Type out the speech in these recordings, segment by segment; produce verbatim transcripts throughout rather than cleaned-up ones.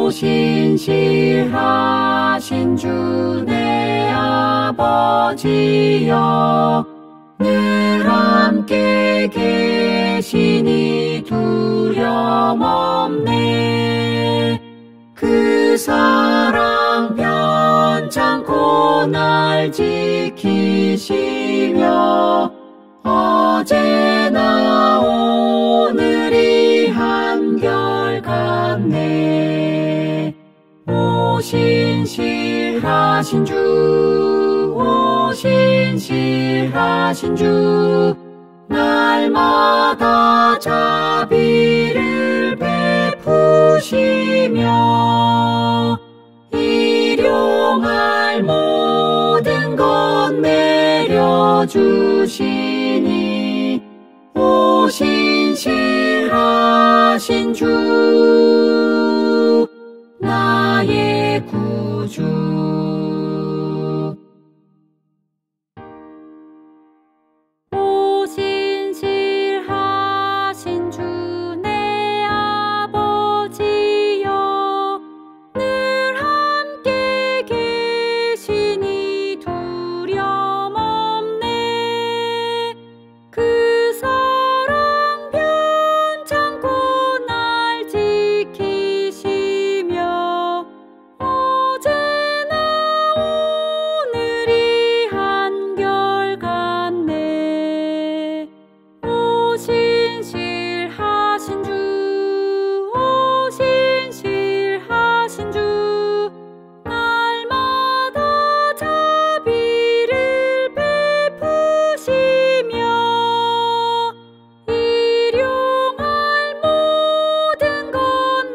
신실하신 주 내 아버지여 늘 함께 계시니 두려움 없네. 그 사랑 변찮고 날 지키시며 어제나 오늘이 한결같네. 오 신실하신 주, 오 신실하신 주, 날마다 자비를 베푸시며 일용할 모든 것 내려주시니 오 신실하신 주 나의 구주. 오 신실하신 주 내 아버지여 늘 함께 계시니 두려움 없네. 그 사랑 변찮고 날 지키시며 어제나 오늘이 한결같네. 오 신실하신 주, 오 신실하신 주, 날마다 자비를 베푸시며 일용할 모든 것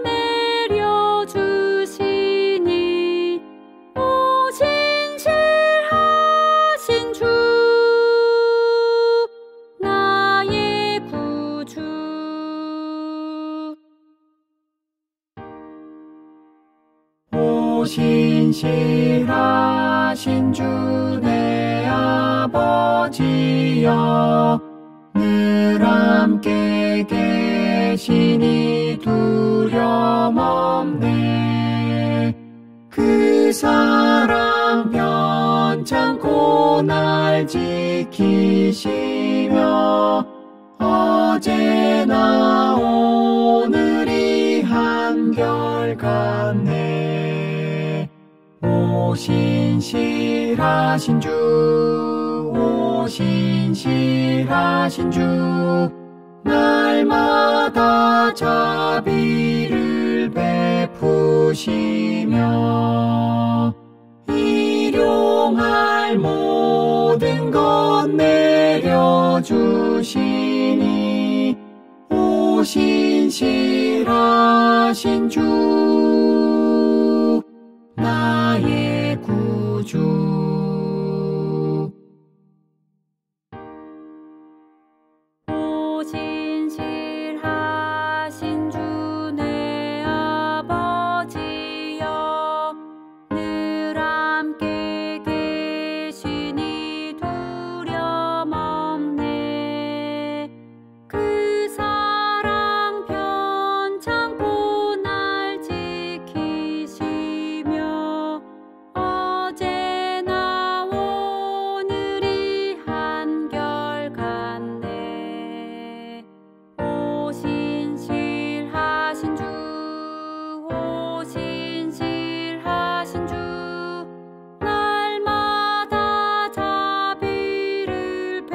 내려주시니 오 신실하신 주 나의 구주. 오 신실하신 주 내 아버지여 늘 함께 계시니 두려움 없네. 그 사랑 변찮고 날 지키시며 어제나 오늘이 한결같네. 오 신실하신 주, 오 신실하신 주, 날마다 자비를 베푸시며 일용할 모든 것 내려주시니 오 신실하신 주 나의 구주. 오 신실하신 주 내 아버지여 늘 함께 계시니 두려움 없네. 그 사랑 변찮고 날 지키시며 어제나 오늘이 한결같네. 오 신실하신 주, 오 신실하신 주, 날마다 자비를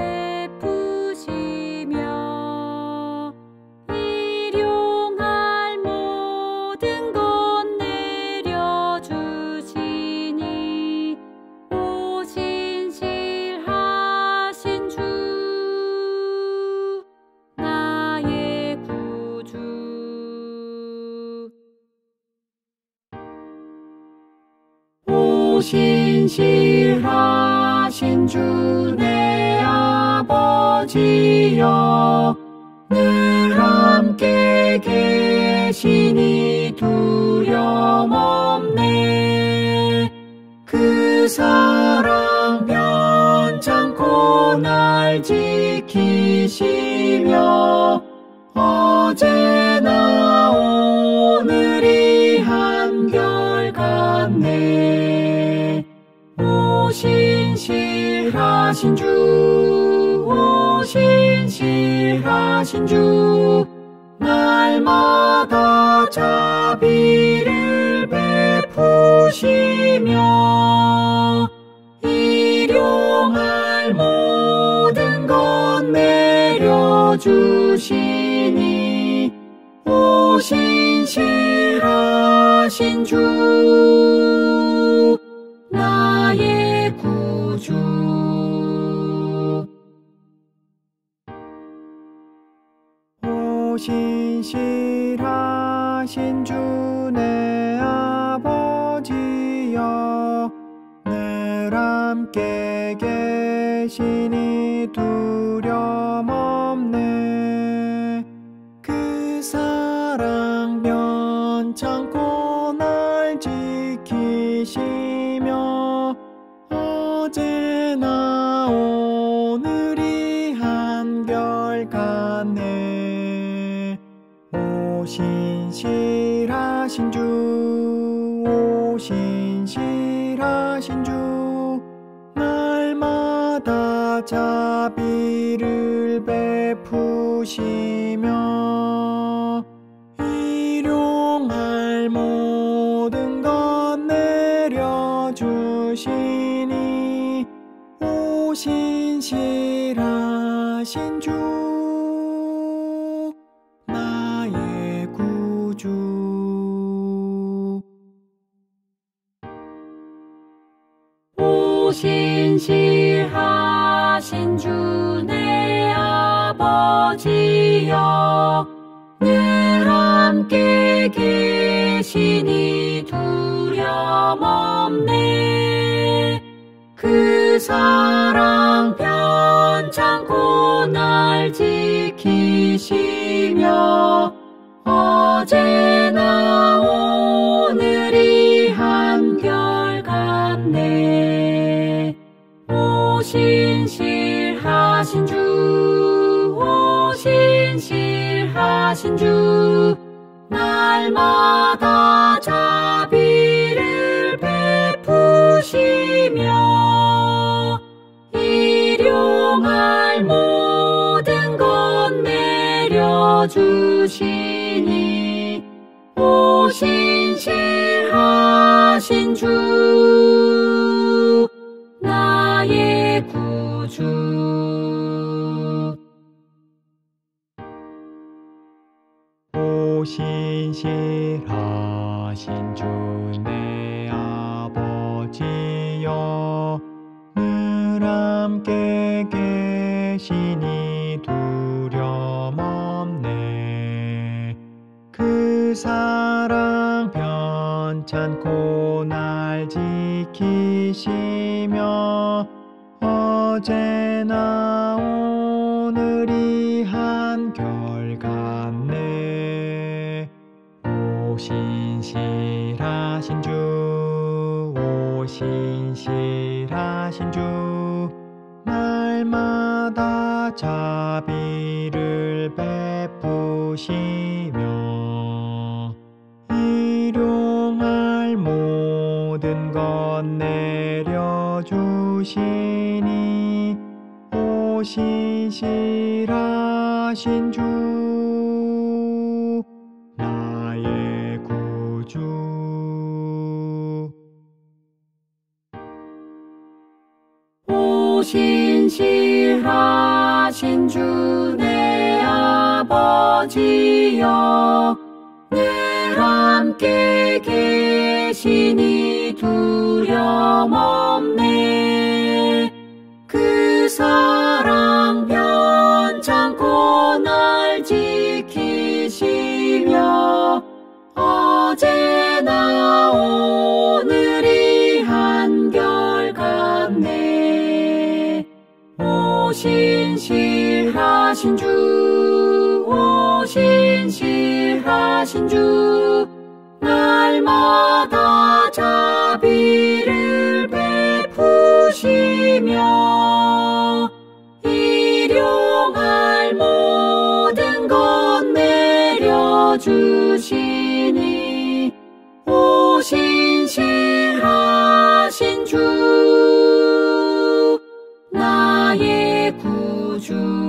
베푸시며 일용할 모든 것 내려주시니 오 신실하신 주 나의 구주. 오 신실하신 주 내 아버지여 늘 함께 계시니 두려움 없네. 그 사랑 변찮고 날 지키시며 어제나 오늘이 한 신실하신 주, 오 신실하신 주, 날마다 자비를 베푸시며 일용할 모든 것 내려주시니 오 신실하신 주, 나의 구주. 오 신실하신 주 내 아버지여, 늘 함께 계시니 두려움 없네. 그 사랑 변찮고 날 지키시며 어제나 오늘이 한결같네. 오 신실하신 주, 오 신실하신 주, 날마다 자비를 베푸시며 일용할 모든 것 내려주시니 오 신실하신 주, 나의 구주. 오 신실하신 주 내 아버지여, 늘 함께 계시니 두려움 없네. 그 사랑 변찮고 날 지키시며 어제나 오늘이 한결같네. 오 신실하신 주, 오 신실하신 주, 날마다 자비를 베푸시며 일용할 모든 것 내려주시니 오 신실하신 주, 나의 구주. 오 신실하신 주 내 아버지여, 늘 함께 계시니 두려움 없네. 그 사랑 변찮고 날 지키시며 어제나 오늘이 한결같네. 오 신실하신 주, 오 신실하신 주, 날마다 자비를 베푸시며 일용할 모든 것 내려주시니 오 신실하신 주, 나의 구주. 오 신실하신 주 내 아버지여, 늘 함께 계시니 두려움 없네. 그 사랑 변찮고 날 지키시며 어제나 오늘이 한결같네. 오 신실하신 주, 오 신실하신 주, 날마다 자비를 베푸시며 일용할 모든 것 내려주시니 오 신실하신 주, 주